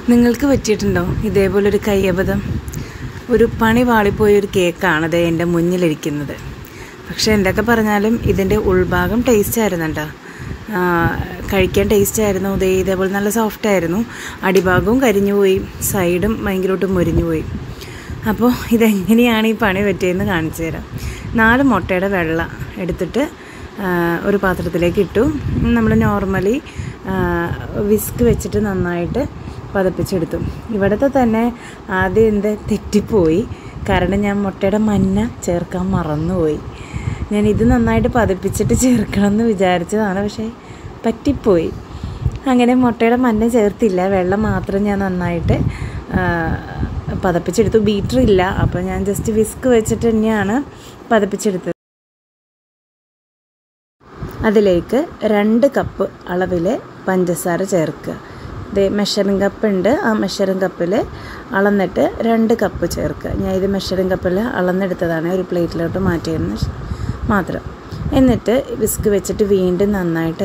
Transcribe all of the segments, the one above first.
നിങ്ങൾക്ക് പറ്റിയിട്ടുണ്ടോ ഇതേപോലൊരു കയ്യബദ്ധം? ഒരു പണി പാളിപ്പോയൊരു കേക്കാണ് എൻ്റെ മുന്നിലിരിക്കുന്നത്. പക്ഷേ എന്തൊക്കെ പറഞ്ഞാലും ഇതിൻ്റെ ഉൾഭാഗം ടേസ്റ്റ് ആയിരുന്നുണ്ടോ, കഴിക്കാൻ ടേസ്റ്റ് ആയിരുന്നു. ഇതേപോലെ നല്ല സോഫ്റ്റ് ആയിരുന്നു. അടിഭാഗവും കരിഞ്ഞു പോയി, സൈഡും ഭയങ്കരമായിട്ട് മുരിഞ്ഞു പോയി. അപ്പോൾ ഇതെങ്ങനെയാണ് ഈ പണി പറ്റിയതെന്ന് കാണിച്ചു തരാം. 4 മുട്ടയുടെ വെള്ള എടുത്തിട്ട് ഒരു പാത്രത്തിലേക്ക് ഇട്ടു. നമ്മൾ നോർമലി വിസ്ക് വെച്ചിട്ട് നന്നായിട്ട് പതപ്പിച്ചെടുത്തു. ഇവിടുത്തെ തന്നെ ആദ്യം തെറ്റിപ്പോയി. കാരണം ഞാൻ മുട്ടയുടെ മഞ്ഞ ചേർക്കാൻ മറന്നുപോയി. ഞാൻ ഇത് നന്നായിട്ട് പതപ്പിച്ചിട്ട് ചേർക്കണം എന്ന് വിചാരിച്ചതാണ്, പക്ഷേ പറ്റിപ്പോയി. അങ്ങനെ മുട്ടയുടെ മഞ്ഞ ചേർത്തില്ല, വെള്ളം മാത്രം ഞാൻ നന്നായിട്ട് പതപ്പിച്ചെടുത്തു. ബീറ്റർ ഇല്ല, അപ്പോൾ ഞാൻ ജസ്റ്റ് വിസ്ക് വെച്ചിട്ട് തന്നെയാണ് പതപ്പിച്ചെടുത്തത്. അതിലേക്ക് 2 കപ്പ് അളവിൽ പഞ്ചസാര ചേർക്കുക. മെഷറിംഗ് കപ്പ് ഉണ്ട്, ആ മെഷറിംഗ് കപ്പിൽ അളന്നിട്ട് 2 കപ്പ് ചേർക്കുക. ഞാൻ ഇത് മെഷറിംഗ് കപ്പിൽ അളന്നെടുത്തതാണ്, ഒരു പ്ലേറ്റിലോട്ട് മാറ്റിയതിന് മാത്രം. എന്നിട്ട് വിസ്ക് വെച്ചിട്ട് വീണ്ടും നന്നായിട്ട്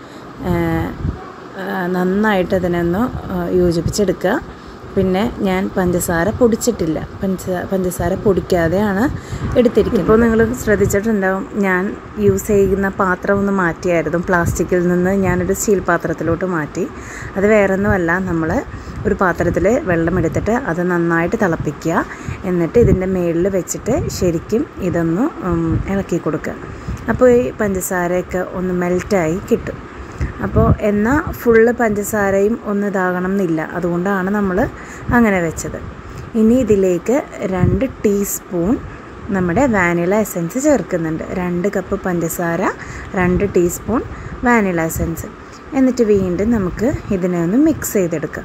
അതിനെ ഒന്ന് യോജിപ്പിച്ചെടുക്കുക. പിന്നെ ഞാൻ പഞ്ചസാര പൊടിച്ചിട്ടില്ല, പഞ്ചസാര പൊടിക്കാതെയാണ് എടുത്തിരിക്കുന്നത്. ഇപ്പോൾ നിങ്ങൾ ശ്രദ്ധിച്ചിട്ടുണ്ടാവും, ഞാൻ യൂസ് ചെയ്യുന്ന പാത്രം ഒന്ന് മാറ്റിയായിരുന്നു. പ്ലാസ്റ്റിക്കിൽ നിന്ന് ഞാനൊരു സ്റ്റീൽ പാത്രത്തിലോട്ട് മാറ്റി. അത് വേറൊന്നുമല്ല, നമ്മൾ ഒരു പാത്രത്തിൽ വെള്ളം എടുത്തിട്ട് അത് നന്നായിട്ട് തിളപ്പിക്കുക. എന്നിട്ട് ഇതിൻ്റെ മുകളിൽ വെച്ചിട്ട് ശരിക്കും ഇതൊന്ന് ഇളക്കി കൊടുക്കുക. അപ്പോൾ ഈ പഞ്ചസാരയൊക്കെ ഒന്ന് മെൽറ്റായി കിട്ടും. അപ്പോൾ എന്നാൽ ഫുള്ള് പഞ്ചസാരയും ഒന്ന് ഇതാകണം എന്നില്ല, അതുകൊണ്ടാണ് നമ്മൾ അങ്ങനെ വെച്ചത്. ഇനി ഇതിലേക്ക് 2 ടീസ്പൂൺ നമ്മുടെ വാനില എസൻസ് ചേർക്കുന്നുണ്ട്. 2 കപ്പ് പഞ്ചസാര, 2 ടീസ്പൂൺ വാനില എസൻസ്. എന്നിട്ട് വീണ്ടും നമുക്ക് ഇതിനെ ഒന്ന് മിക്സ് ചെയ്തെടുക്കാം.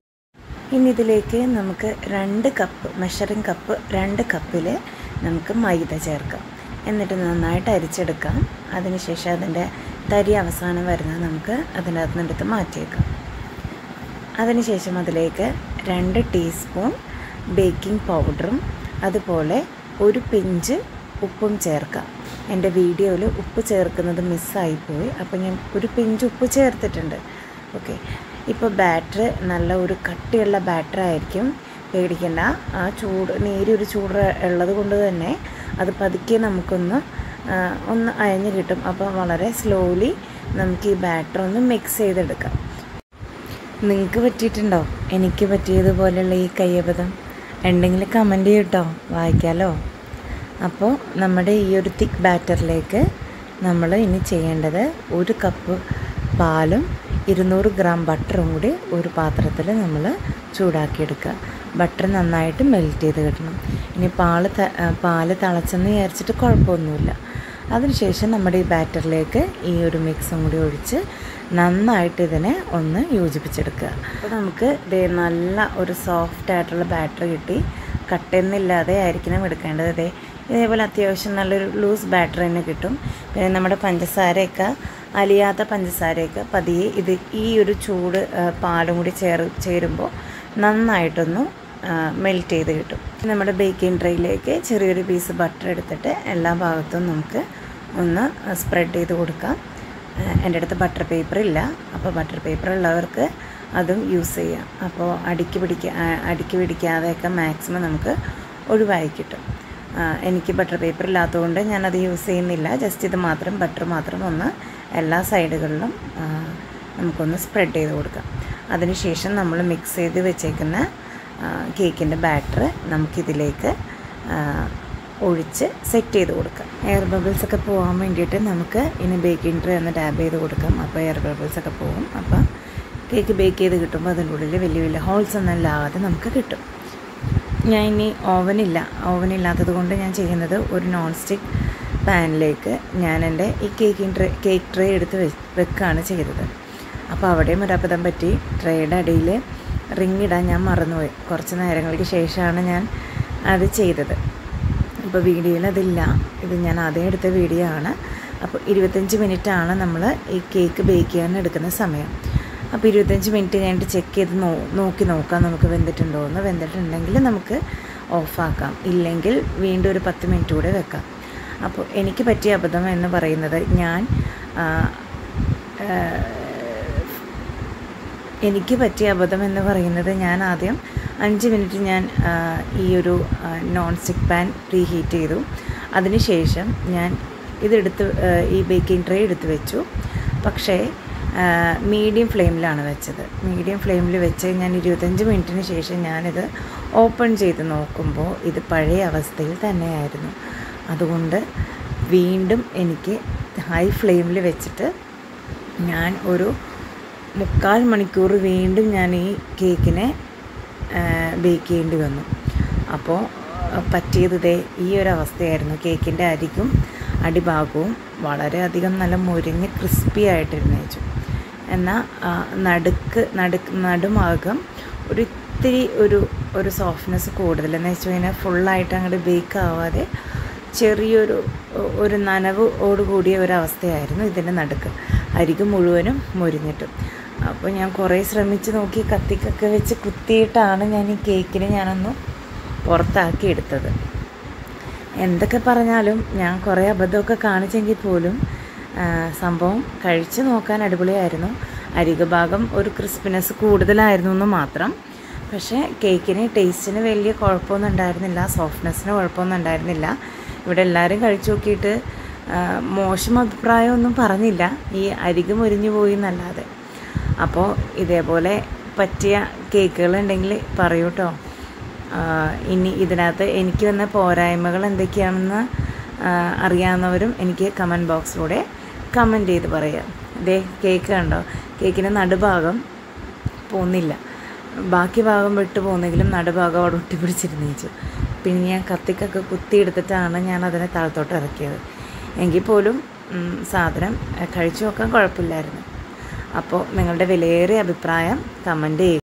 ഇനി ഇതിലേക്ക് നമുക്ക് 2 കപ്പ് മെഷറിംഗ് കപ്പ് 2 കപ്പിൽ നമുക്ക് മൈദ ചേർക്കാം. എന്നിട്ട് നന്നായിട്ട് അരിച്ചെടുക്കാം. അതിനുശേഷം അതിൻ്റെ തരി അവസാനം വരുന്നത് നമുക്ക് അതിനകത്ത് നിന്നെടുത്ത് മാറ്റിയേക്കാം. അതിനുശേഷം അതിലേക്ക് 2 ടീസ്പൂൺ ബേക്കിംഗ് പൗഡറും അതുപോലെ 1 പിഞ്ച് ഉപ്പും ചേർക്കാം. എൻ്റെ വീഡിയോയിൽ ഉപ്പ് ചേർക്കുന്നത് മിസ്സായിപ്പോയി, അപ്പോൾ ഞാൻ 1 പിഞ്ച് ഉപ്പ് ചേർത്തിട്ടുണ്ട്. ഓക്കെ, ഇപ്പോൾ ബാറ്റർ നല്ല ഒരു കട്ടിയുള്ള ബാറ്റർ ആയിരിക്കും, പേടിക്കേണ്ട. ആ നേരിയൊരു ചൂട് ഉള്ളത് കൊണ്ട് തന്നെ അത് പതുക്കെ നമുക്കൊന്ന് അയഞ്ഞ് കിട്ടും. അപ്പോൾ വളരെ സ്ലോലി നമുക്ക് ഈ ബാറ്റർ ഒന്ന് മിക്സ് ചെയ്തെടുക്കാം. നിങ്ങൾക്ക് പറ്റിയിട്ടുണ്ടോ എനിക്ക് പറ്റിയതുപോലെയുള്ള ഈ കയ്യബദ്ധം? ഉണ്ടെങ്കിൽ കമൻറ്റ് ചെയ്യട്ടോ, വായിക്കാമല്ലോ. അപ്പോൾ നമ്മുടെ ഈ ഒരു തിക്ക് ബാറ്ററിലേക്ക് നമ്മൾ ഇനി ചെയ്യേണ്ടത് 1 കപ്പ് പാലും 200 ഗ്രാം ബട്ടറും കൂടി ഒരു പാത്രത്തിൽ നമ്മൾ ചൂടാക്കിയെടുക്കുക. ബട്ടർ നന്നായിട്ട് മെൽറ്റ് ചെയ്ത് കിട്ടണം. ഇനി പാല് തിളച്ചെന്ന് വിചാരിച്ചിട്ട് കുഴപ്പമൊന്നുമില്ല. അതിനുശേഷം നമ്മുടെ ഈ ബാറ്ററിലേക്ക് ഈ ഒരു മിക്സും കൂടി ഒഴിച്ച് നന്നായിട്ട് ഇതിനെ ഒന്ന് യോജിപ്പിച്ചെടുക്കുക. അപ്പോൾ നമുക്ക് നല്ല ഒരു സോഫ്റ്റ് ആയിട്ടുള്ള ബാറ്റർ കിട്ടി. കട്ടയൊന്നുമില്ലാതെ ആയിരിക്കണം എടുക്കേണ്ടത്. ഇതേപോലെ അത്യാവശ്യം നല്ലൊരു ലൂസ് ബാറ്റർ തന്നെ കിട്ടും. പിന്നെ നമ്മുടെ പഞ്ചസാരയൊക്കെ അലിയാത്ത പഞ്ചസാരയൊക്കെ പതിയെ ഈ ഒരു ചൂട് പാലും കൂടി ചേരുമ്പോൾ നന്നായിട്ടൊന്ന് മെൽറ്റ് ചെയ്ത് കിട്ടും. നമ്മുടെ ബേക്കിംഗ് ട്രേയിലേക്ക് ചെറിയൊരു പീസ് ബട്ടർ എടുത്തിട്ട് എല്ലാ ഭാഗത്തും നമുക്ക് ഒന്ന് സ്പ്രെഡ് ചെയ്ത് കൊടുക്കാം. എൻ്റെ അടുത്ത് ബട്ടർ പേപ്പർ ഇല്ല, അപ്പോൾ ബട്ടർ പേപ്പർ ഉള്ളവർക്ക് അതും യൂസ് ചെയ്യാം. അപ്പോൾ അടുക്കി പിടിക്കാതെയൊക്കെ മാക്സിമം നമുക്ക് ഒഴിവായി കിട്ടും. എനിക്ക് ബട്ടർ പേപ്പർ ഇല്ലാത്തതുകൊണ്ട് ഞാനത് യൂസ് ചെയ്യുന്നില്ല. ജസ്റ്റ് ഇത് മാത്രം, ബട്ടർ മാത്രം ഒന്ന് എല്ലാ സൈഡുകളിലും നമുക്കൊന്ന് സ്പ്രെഡ് ചെയ്ത് കൊടുക്കാം. അതിനുശേഷം നമ്മൾ മിക്സ് ചെയ്ത് വെച്ചേക്കുന്ന കേക്കിൻ്റെ ബാറ്റർ നമുക്കിതിലേക്ക് ഒഴിച്ച് സെറ്റ് ചെയ്ത് കൊടുക്കാം. എയർ ബബിൾസൊക്കെ പോകാൻ വേണ്ടിയിട്ട് നമുക്ക് ഇനി ബേക്കിംഗ് ട്രേ ഒന്ന് ടാബ് ചെയ്ത് കൊടുക്കാം. അപ്പോൾ എയർ ബബിൾസൊക്കെ പോകും. അപ്പോൾ കേക്ക് ബേക്ക് ചെയ്ത് കിട്ടുമ്പോൾ അതിൻ്റെ ഉള്ളിൽ വലിയ വലിയ ഹോൾസ് ഒന്നും ഇല്ലാതെ നമുക്ക് കിട്ടും. ഞാൻ ഇനി ഓവനില്ലാത്തത് കൊണ്ട് ഞാൻ ചെയ്യുന്നത് ഒരു നോൺ സ്റ്റിക്ക് പാനിലേക്ക് ഞാൻ എൻ്റെ ഈ കേക്ക് ട്രേ എടുത്ത് വെക്കുകയാണ് ചെയ്തത്. അപ്പോൾ അവിടെയും ഒരു അബദ്ധം പറ്റി. ട്രേയുടെ അടിയിൽ റിങ് ഇടാൻ ഞാൻ മറന്നുപോയി. കുറച്ച് നേരങ്ങൾക്ക് ശേഷമാണ് ഞാൻ അത് ചെയ്തത്. ഇപ്പോൾ വീഡിയോയിൽ അതില്ല, ഇത് ഞാൻ ആദ്യം എടുത്ത വീഡിയോ ആണ്. അപ്പോൾ 25 മിനിറ്റാണ് നമ്മൾ ഈ കേക്ക് ബേക്ക് ചെയ്യാൻ എടുക്കുന്ന സമയം. അപ്പോൾ 25 മിനിറ്റ് കഴിഞ്ഞിട്ട് ചെക്ക് ചെയ്ത് നോക്കാം നമുക്ക് വെന്തിട്ടുണ്ടോ എന്ന്. വെന്തിട്ടുണ്ടെങ്കിൽ നമുക്ക് ഓഫാക്കാം, ഇല്ലെങ്കിൽ വീണ്ടും ഒരു 10 മിനിറ്റ് കൂടെ വെക്കാം. അപ്പോൾ എനിക്ക് പറ്റിയ അബദ്ധം എന്ന് പറയുന്നത്, ഞാൻ എനിക്ക് പറ്റിയ അബദ്ധം എന്ന് പറയുന്നത്, ഞാൻ ആദ്യം 5 മിനിറ്റ് ഞാൻ ഈ ഒരു non stick pan preheat ചെയ്തു. അതിനുശേഷം ഞാൻ ഇതെടുത്ത് ഈ ബേക്കിംഗ് ട്രേ എടുത്ത് വെച്ചു. പക്ഷേ മീഡിയം ഫ്ലെയിമിലാണ് വെച്ചത്. മീഡിയം ഫ്ലെയിമിൽ വെച്ച് ഞാൻ 25 മിനിറ്റിന് ശേഷം ഞാനിത് ഓപ്പൺ ചെയ്ത് നോക്കുമ്പോൾ ഇത് പഴയ അവസ്ഥയിൽ തന്നെയായിരുന്നു. അതുകൊണ്ട് വീണ്ടും എനിക്ക് ഹൈ ഫ്ലെയിമിൽ വെച്ചിട്ട് ഞാൻ ഒരു 3/4 മണിക്കൂർ വീണ്ടും ഞാൻ ഈ കേക്കിനെ ബേക്ക് ചെയ്യേണ്ടി വന്നു. അപ്പോൾ പറ്റിയത് ഈ ഒരവസ്ഥയായിരുന്നു. കേക്കിൻ്റെ അരികും അടിഭാഗവും വളരെയധികം നല്ല മുരിഞ്ഞ് ക്രിസ്പി ആയിട്ടിരുന്നേച്ചു. എന്നാൽ നടുഭാഗം ഇത്തിരി ഒരു സോഫ്റ്റ്നെസ് കൂടുതൽ. എന്ന് വെച്ച് കഴിഞ്ഞാൽ ഫുള്ളായിട്ട് അങ്ങോട്ട് ബേക്ക് ആവാതെ ഒരു നനവോട് കൂടിയ ഒരവസ്ഥയായിരുന്നു ഇതിൻ്റെ നടുക്ക്. അരികു മുഴുവനും മുരിഞ്ഞിട്ടും. അപ്പോൾ ഞാൻ കുറേ ശ്രമിച്ച് നോക്കി, കത്തിക്കൊക്കെ വെച്ച് കുത്തിയിട്ടാണ് ഞാൻ ഈ കേക്കിനെ ഞാനൊന്ന് പുറത്താക്കി എടുത്തത്. എന്തൊക്കെ പറഞ്ഞാലും ഞാൻ കുറേ അബദ്ധമൊക്കെ കാണിച്ചെങ്കിൽ പോലും സംഭവം കഴിച്ച് നോക്കാൻ അടിപൊളിയായിരുന്നു. അരികു ഭാഗം ഒരു ക്രിസ്പിനെസ് കൂടുതലായിരുന്നു എന്ന് മാത്രം. പക്ഷേ കേക്കിന് ടേസ്റ്റിന് വലിയ കുഴപ്പമൊന്നും ഉണ്ടായിരുന്നില്ല, സോഫ്റ്റ്നെസ്സിന് കുഴപ്പമൊന്നും ഉണ്ടായിരുന്നില്ല. ഇവിടെ എല്ലാവരും കഴിച്ചു നോക്കിയിട്ട് മോശം അഭിപ്രായമൊന്നും പറഞ്ഞില്ല, ഈ അരികു മുരിഞ്ഞു പോയി എന്നല്ലാതെ. അപ്പോൾ ഇതേപോലെ പറ്റിയ കേക്കുകളുണ്ടെങ്കിൽ പറയൂ കേട്ടോ. ഇനി ഇതിനകത്ത് എനിക്ക് വന്ന പോരായ്മകൾ എന്തൊക്കെയാണെന്ന് അറിയാവുന്നവരും എനിക്ക് കമൻറ്റ് ബോക്സിലൂടെ കമൻറ്റ് ചെയ്ത് പറയാം. കേക്ക് കണ്ടോ, കേക്കിൻ്റെ നടുഭാഗം പോകുന്നില്ല, ബാക്കി ഭാഗം വിട്ട് പോകുന്നെങ്കിലും നടുഭാഗം അവിടെ ഒട്ടിപ്പിടിച്ചിരുന്നേച്ചു. പിന്നെ ഞാൻ കത്തിക്കൊക്കെ കുത്തിയെടുത്തിട്ടാണ് ഞാൻ അതിനെ താഴത്തോട്ട് ഇറക്കിയത്. എങ്കിൽ പോലും സാധനം കഴിച്ചു നോക്കാൻ കുഴപ്പമില്ലായിരുന്നു. അപ്പോൾ നിങ്ങളുടെ വിലയേറിയ അഭിപ്രായം കമൻറ്റ് ചെയ്യുക.